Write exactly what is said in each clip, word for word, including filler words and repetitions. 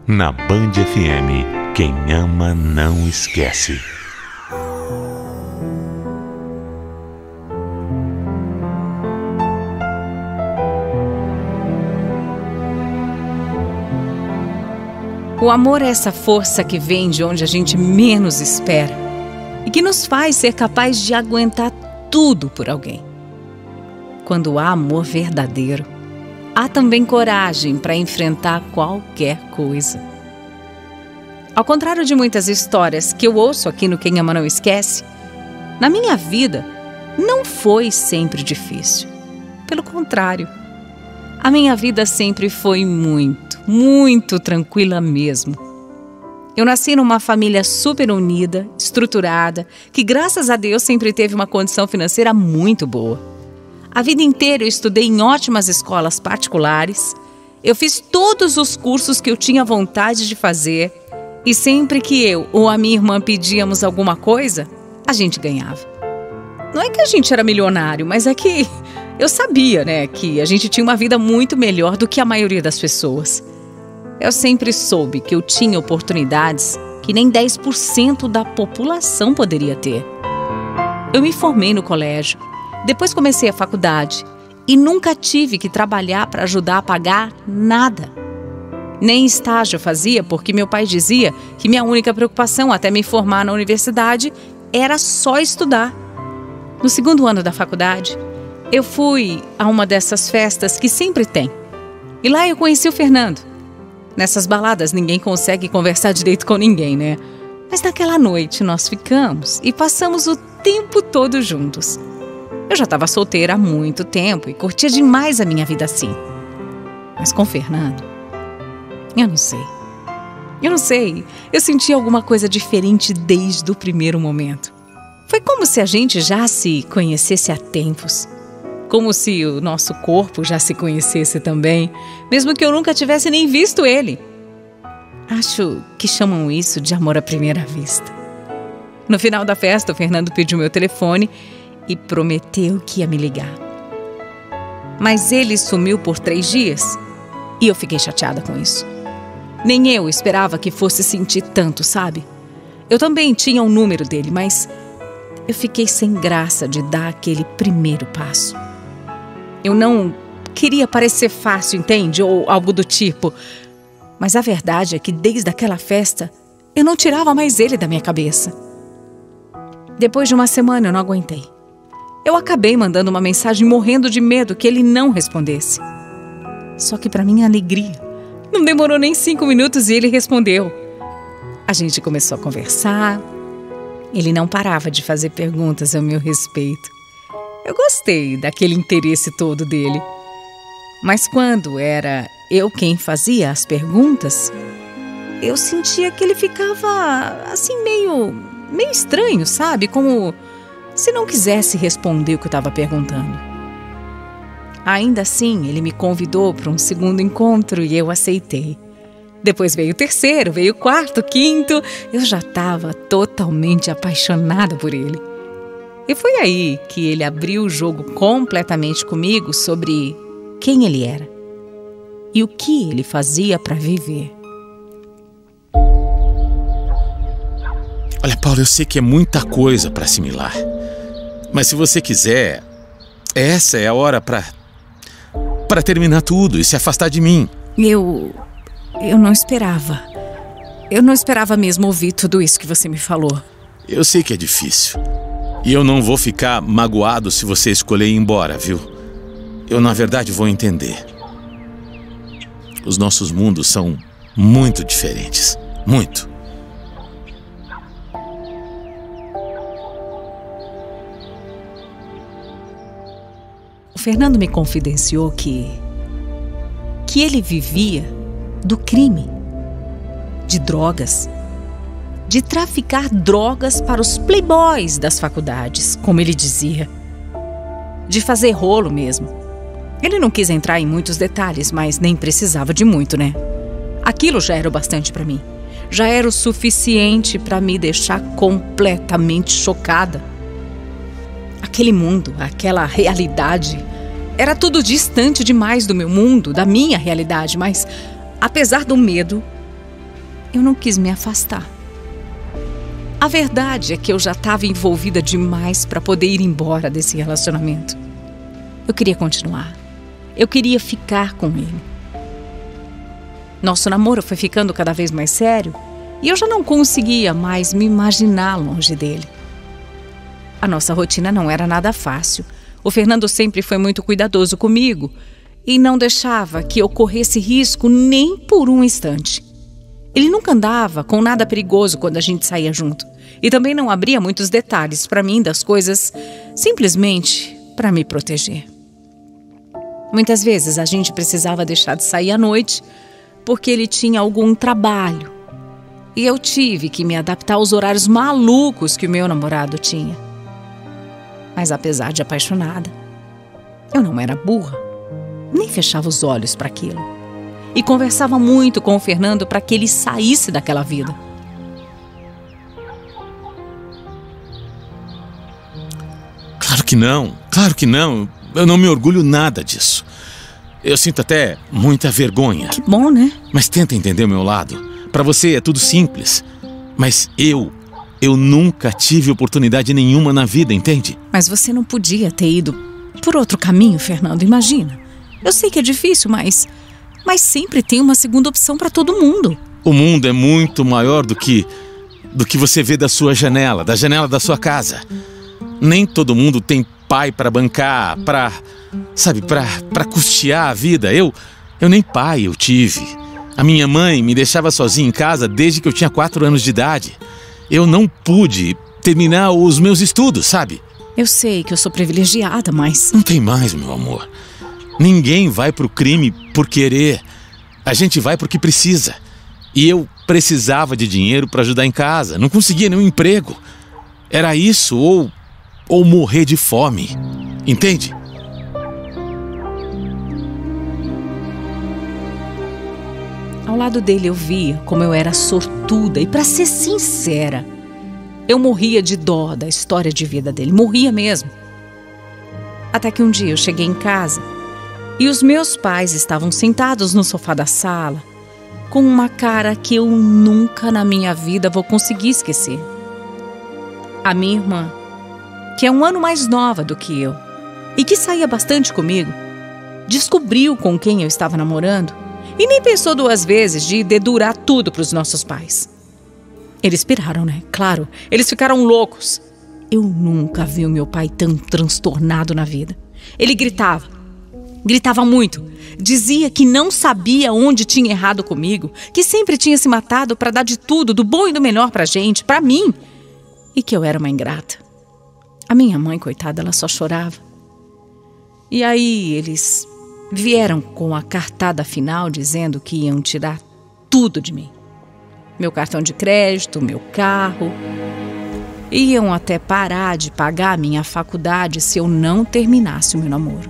Na Band F M, quem ama não esquece. O amor é essa força que vem de onde a gente menos espera e que nos faz ser capaz de aguentar tudo por alguém. Quando há amor verdadeiro, há também coragem para enfrentar qualquer coisa. Ao contrário de muitas histórias que eu ouço aqui no Quem Ama Não Esquece, na minha vida não foi sempre difícil. Pelo contrário, a minha vida sempre foi muito, muito tranquila mesmo. Eu nasci numa família super unida, estruturada, que graças a Deus sempre teve uma condição financeira muito boa. A vida inteira eu estudei em ótimas escolas particulares, eu fiz todos os cursos que eu tinha vontade de fazer e sempre que eu ou a minha irmã pedíamos alguma coisa, a gente ganhava. Não é que a gente era milionário, mas é que eu sabia, né, que a gente tinha uma vida muito melhor do que a maioria das pessoas. Eu sempre soube que eu tinha oportunidades que nem dez por cento da população poderia ter. Eu me formei no colégio, depois comecei a faculdade e nunca tive que trabalhar para ajudar a pagar nada. Nem estágio eu fazia porque meu pai dizia que minha única preocupação até me formar na universidade era só estudar. No segundo ano da faculdade, eu fui a uma dessas festas que sempre tem. E lá eu conheci o Fernando. Nessas baladas ninguém consegue conversar direito com ninguém, né? Mas naquela noite nós ficamos e passamos o tempo todo juntos. Eu já estava solteira há muito tempo e curtia demais a minha vida assim. Mas com o Fernando, eu não sei. Eu não sei, eu senti alguma coisa diferente desde o primeiro momento. Foi como se a gente já se conhecesse há tempos. Como se o nosso corpo já se conhecesse também, mesmo que eu nunca tivesse nem visto ele. Acho que chamam isso de amor à primeira vista. No final da festa, o Fernando pediu meu telefone e prometeu que ia me ligar. Mas ele sumiu por três dias e eu fiquei chateada com isso. Nem eu esperava que fosse sentir tanto, sabe? Eu também tinha o número dele, mas eu fiquei sem graça de dar aquele primeiro passo. Eu não queria parecer fácil, entende? Ou algo do tipo. Mas a verdade é que desde aquela festa, eu não tirava mais ele da minha cabeça. Depois de uma semana eu não aguentei. Eu acabei mandando uma mensagem morrendo de medo que ele não respondesse. Só que para minha alegria, não demorou nem cinco minutos e ele respondeu. A gente começou a conversar. Ele não parava de fazer perguntas ao meu respeito. Eu gostei daquele interesse todo dele. Mas quando era eu quem fazia as perguntas, eu sentia que ele ficava assim meio, meio estranho, sabe? Como se não quisesse responder o que eu estava perguntando. Ainda assim, ele me convidou para um segundo encontro e eu aceitei. Depois veio o terceiro, veio o quarto, o quinto. Eu já estava totalmente apaixonada por ele. E foi aí que ele abriu o jogo completamente comigo sobre quem ele era e o que ele fazia para viver. Olha, Paulo, eu sei que é muita coisa para assimilar. Mas se você quiser, essa é a hora para para terminar tudo e se afastar de mim. Eu... eu não esperava. Eu não esperava mesmo ouvir tudo isso que você me falou. Eu sei que é difícil. E eu não vou ficar magoado se você escolher ir embora, viu? Eu, na verdade, vou entender. Os nossos mundos são muito diferentes. Muito. O Fernando me confidenciou que... que ele vivia do crime, de drogas, de traficar drogas para os playboys das faculdades, como ele dizia, de fazer rolo mesmo. Ele não quis entrar em muitos detalhes, mas nem precisava de muito, né? Aquilo já era o bastante para mim. Já era o suficiente para me deixar completamente chocada. Aquele mundo, aquela realidade, era tudo distante demais do meu mundo, da minha realidade, mas, apesar do medo, eu não quis me afastar. A verdade é que eu já estava envolvida demais para poder ir embora desse relacionamento. Eu queria continuar. Eu queria ficar com ele. Nosso namoro foi ficando cada vez mais sério e eu já não conseguia mais me imaginar longe dele. A nossa rotina não era nada fácil. O Fernando sempre foi muito cuidadoso comigo e não deixava que eu corresse risco nem por um instante. Ele nunca andava com nada perigoso quando a gente saía junto e também não abria muitos detalhes para mim das coisas, simplesmente para me proteger. Muitas vezes a gente precisava deixar de sair à noite porque ele tinha algum trabalho e eu tive que me adaptar aos horários malucos que o meu namorado tinha. Mas apesar de apaixonada, eu não era burra, nem fechava os olhos para aquilo. E conversava muito com o Fernando para que ele saísse daquela vida. Claro que não, claro que não. Eu não me orgulho nada disso. Eu sinto até muita vergonha. Que bom, né? Mas tenta entender o meu lado. Para você é tudo simples. Mas eu, eu nunca tive oportunidade nenhuma na vida, entende? Mas você não podia ter ido por outro caminho, Fernando, imagina. Eu sei que é difícil, mas... Mas sempre tem uma segunda opção para todo mundo. O mundo é muito maior do que... do que você vê da sua janela, da janela da sua casa. Nem todo mundo tem pai para bancar, para... Sabe, para para custear a vida. Eu, eu nem pai eu tive. A minha mãe me deixava sozinha em casa desde que eu tinha quatro anos de idade. Eu não pude terminar os meus estudos, sabe? Eu sei que eu sou privilegiada, mas... Não tem mais, meu amor. Ninguém vai pro crime por querer. A gente vai porque precisa. E eu precisava de dinheiro para ajudar em casa. Não conseguia nenhum emprego. Era isso ou, ou morrer de fome. Entende? Ao lado dele eu via como eu era sortuda e, para ser sincera, eu morria de dó da história de vida dele. Morria mesmo. Até que um dia eu cheguei em casa e os meus pais estavam sentados no sofá da sala com uma cara que eu nunca na minha vida vou conseguir esquecer. A minha irmã, que é um ano mais nova do que eu e que saía bastante comigo, descobriu com quem eu estava namorando e nem pensou duas vezes de dedurar tudo para os nossos pais. Eles piraram, né? Claro, eles ficaram loucos. Eu nunca vi o meu pai tão transtornado na vida. Ele gritava. Gritava muito. Dizia que não sabia onde tinha errado comigo, que sempre tinha se matado para dar de tudo, do bom e do melhor pra gente, pra mim. E que eu era uma ingrata. A minha mãe, coitada, ela só chorava. E aí eles vieram com a cartada final dizendo que iam tirar tudo de mim. Meu cartão de crédito, meu carro. Iam até parar de pagar a minha faculdade se eu não terminasse o meu namoro.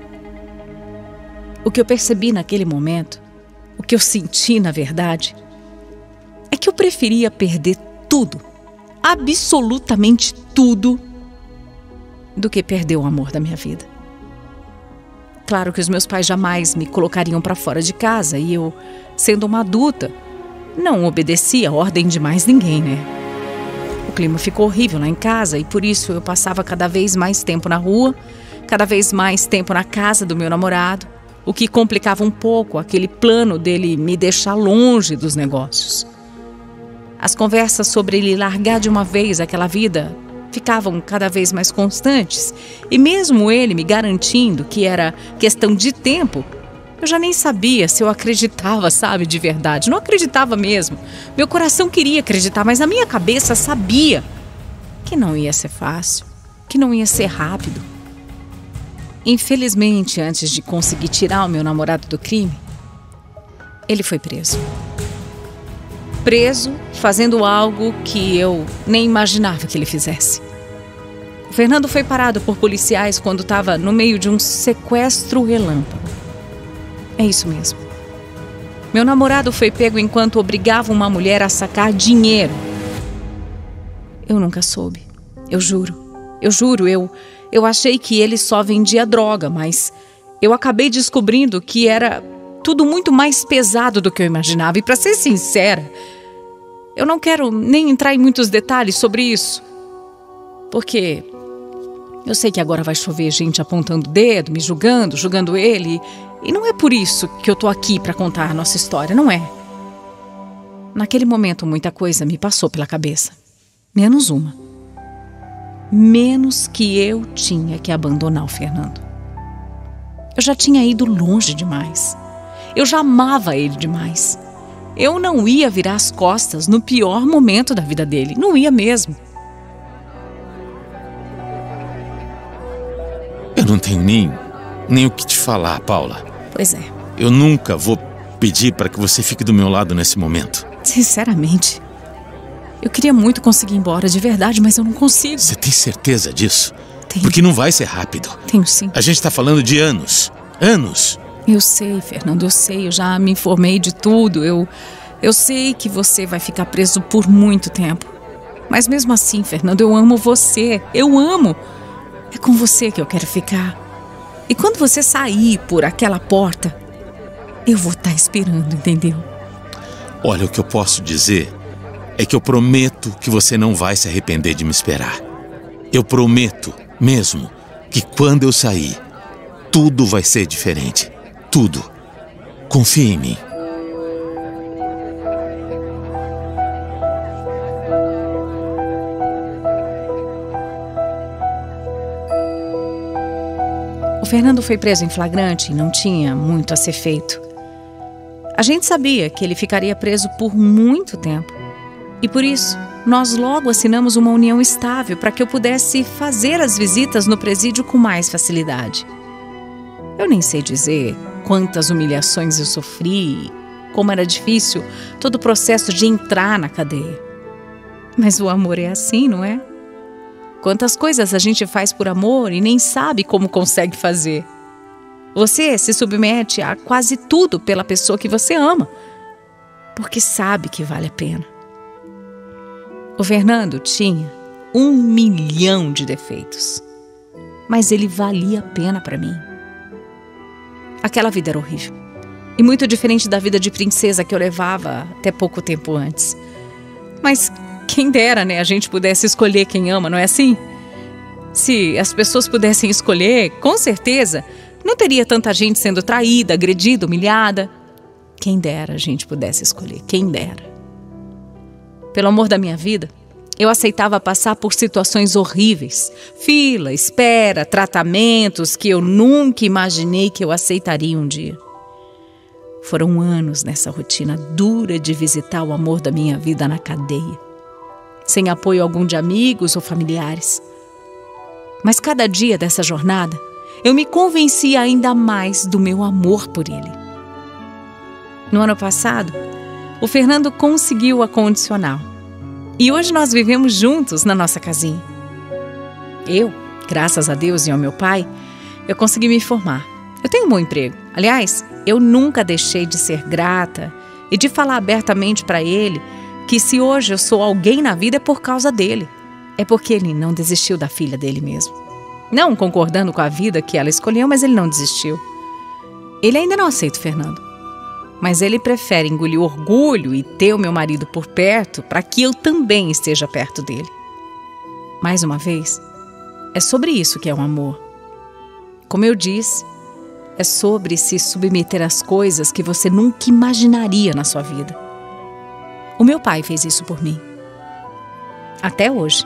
O que eu percebi naquele momento, o que eu senti na verdade, é que eu preferia perder tudo, absolutamente tudo, do que perder o amor da minha vida. Claro que os meus pais jamais me colocariam para fora de casa e eu, sendo uma adulta, não obedecia a ordem de mais ninguém, né? O clima ficou horrível lá em casa e por isso eu passava cada vez mais tempo na rua, cada vez mais tempo na casa do meu namorado, o que complicava um pouco aquele plano dele me deixar longe dos negócios. As conversas sobre ele largar de uma vez aquela vida ficavam cada vez mais constantes e mesmo ele me garantindo que era questão de tempo, eu já nem sabia se eu acreditava, sabe, de verdade. Não acreditava mesmo. Meu coração queria acreditar, mas a minha cabeça sabia que não ia ser fácil, que não ia ser rápido. Infelizmente, antes de conseguir tirar o meu namorado do crime, ele foi preso. Preso, fazendo algo que eu nem imaginava que ele fizesse. O Fernando foi parado por policiais quando estava no meio de um sequestro relâmpago. É isso mesmo. Meu namorado foi pego enquanto obrigava uma mulher a sacar dinheiro. Eu nunca soube. Eu juro. Eu juro, eu... Eu achei que ele só vendia droga, mas eu acabei descobrindo que era tudo muito mais pesado do que eu imaginava. E para ser sincera, Eu não quero nem entrar em muitos detalhes sobre isso, porque eu sei que agora vai chover gente apontando o dedo, me julgando, julgando ele, e não é por isso que eu tô aqui para contar a nossa história, não é? Naquele momento, muita coisa me passou pela cabeça, menos uma. Menos que eu tinha que abandonar o Fernando. Eu já tinha ido longe demais. Eu já amava ele demais. Eu não ia virar as costas no pior momento da vida dele. Não ia mesmo. Eu não tenho nem, nem o que te falar, Paula. Pois é. Eu nunca vou pedir para que você fique do meu lado nesse momento. Sinceramente, eu queria muito conseguir ir embora de verdade, mas eu não consigo. Você tem certeza disso? Tenho. Porque não vai ser rápido. Tenho sim. A gente tá falando de anos. Anos. Eu sei, Fernando, eu sei. Eu já me informei de tudo. Eu, eu sei que você vai ficar preso por muito tempo. Mas mesmo assim, Fernando, eu amo você. Eu amo. É com você que eu quero ficar. E quando você sair por aquela porta, eu vou estar esperando, entendeu? Olha, o que eu posso dizer é que eu prometo que você não vai se arrepender de me esperar. Eu prometo mesmo que quando eu sair, tudo vai ser diferente. Tudo. Confie em mim. O Fernando foi preso em flagrante e não tinha muito a ser feito. A gente sabia que ele ficaria preso por muito tempo. E por isso, nós logo assinamos uma união estável para que eu pudesse fazer as visitas no presídio com mais facilidade. Eu nem sei dizer quantas humilhações eu sofri, como era difícil todo o processo de entrar na cadeia. Mas o amor é assim, não é? Quantas coisas a gente faz por amor e nem sabe como consegue fazer. Você se submete a quase tudo pela pessoa que você ama, porque sabe que vale a pena. O Fernando tinha um milhão de defeitos, mas ele valia a pena para mim. Aquela vida era horrível e muito diferente da vida de princesa que eu levava até pouco tempo antes. Mas quem dera, né, a gente pudesse escolher quem ama, não é assim? Se as pessoas pudessem escolher, com certeza não teria tanta gente sendo traída, agredida, humilhada. Quem dera a gente pudesse escolher, quem dera. Pelo amor da minha vida, eu aceitava passar por situações horríveis. Fila, espera, tratamentos que eu nunca imaginei que eu aceitaria um dia. Foram anos nessa rotina dura de visitar o amor da minha vida na cadeia, sem apoio algum de amigos ou familiares. Mas cada dia dessa jornada, eu me convenci ainda mais do meu amor por ele. No ano passado, o Fernando conseguiu a condicional. E hoje nós vivemos juntos na nossa casinha. Eu, graças a Deus e ao meu pai, eu consegui me formar. Eu tenho um bom emprego. Aliás, eu nunca deixei de ser grata e de falar abertamente para ele que se hoje eu sou alguém na vida é por causa dele. É porque ele não desistiu da filha dele mesmo. Não concordando com a vida que ela escolheu, mas ele não desistiu. Ele ainda não aceita o Fernando. Mas ele prefere engolir o orgulho e ter o meu marido por perto para que eu também esteja perto dele. Mais uma vez, é sobre isso que é o amor. Como eu disse, é sobre se submeter às coisas que você nunca imaginaria na sua vida. O meu pai fez isso por mim. Até hoje.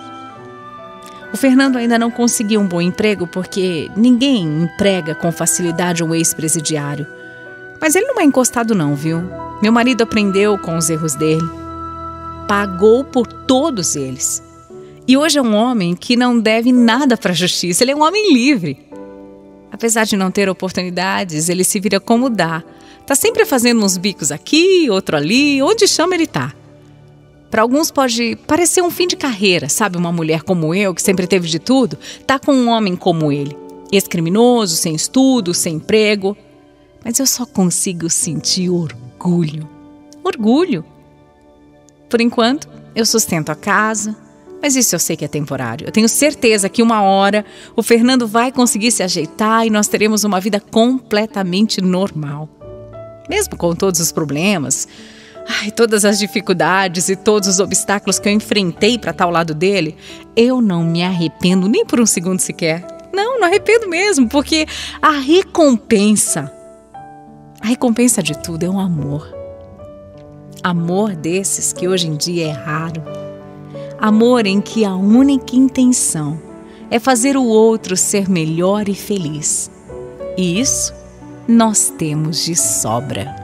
O Fernando ainda não conseguiu um bom emprego porque ninguém emprega com facilidade um ex-presidiário. Mas ele não é encostado não, viu? Meu marido aprendeu com os erros dele. Pagou por todos eles. E hoje é um homem que não deve nada para a justiça. Ele é um homem livre. Apesar de não ter oportunidades, ele se vira como dá. Tá sempre fazendo uns bicos aqui, outro ali. Onde chama, ele tá. Para alguns pode parecer um fim de carreira, sabe? Uma mulher como eu, que sempre teve de tudo, tá com um homem como ele. Ex-criminoso, sem estudo, sem emprego. Mas eu só consigo sentir orgulho. Orgulho. Por enquanto, eu sustento a casa, mas isso eu sei que é temporário. Eu tenho certeza que uma hora o Fernando vai conseguir se ajeitar e nós teremos uma vida completamente normal. Mesmo com todos os problemas, ai, todas as dificuldades e todos os obstáculos que eu enfrentei para estar ao lado dele, eu não me arrependo nem por um segundo sequer. Não, não arrependo mesmo, porque a recompensa, a recompensa de tudo é um amor. Amor desses que hoje em dia é raro. Amor em que a única intenção é fazer o outro ser melhor e feliz. E isso nós temos de sobra.